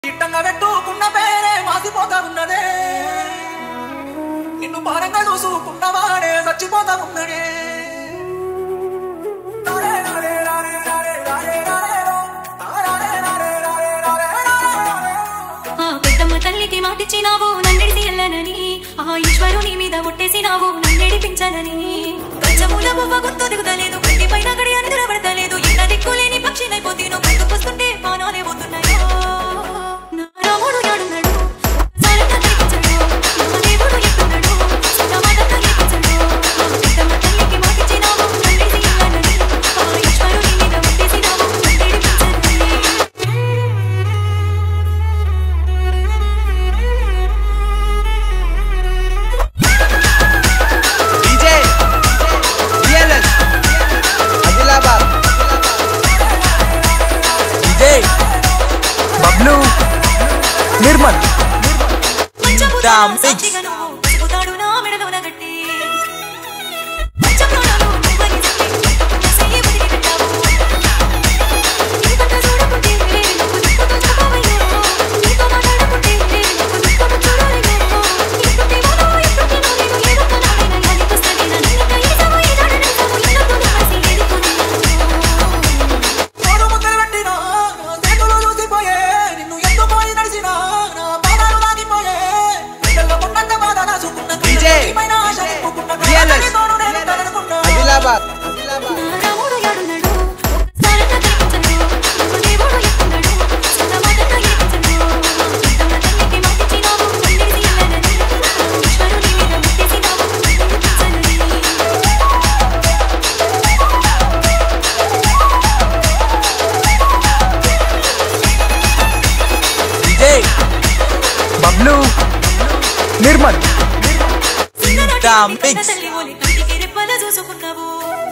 ఇట్టంగా పెట్టుకున్న పేరే మాసిపోతా ఉన్నదే నిన్ను భారంగా చూసుకున్నవాడే చచ్చిపోతా ఉన్నదే పెద్దమ్మ తల్లికి మాటిచ్చినావు నన్నెడిసి వెళ్ళనని ఆ ఈశ్వరుని మీద ఒట్టేసినావు నన్నెడిపించాలని కంచమూల బొవ్వ గుర్తు దిగుతలేదు కంటి పైన గడి అని నిలబడతలేదు ఎంత దిక్కులేని పక్షినైపోతేనో ముందుకు వస్తుంటే పానాలే పోతున్నాయో నా రాముడు యాడున్నాడు సరంగా కనిపించడు నా దేవుడు ఎక్కడున్నాడు సమాధానం కనిపించడు పెద్దమ్మ తల్లికి మాటిచ్చినావు నన్నెడిసి వెళ్ళనని ఆ ఈశ్వరుని మీద ఒట్టేసినావు నన్నెడిపించాలని బబ్లు నిర్మల్ బబ్లు నిర్మల్ చూసుకున్నావు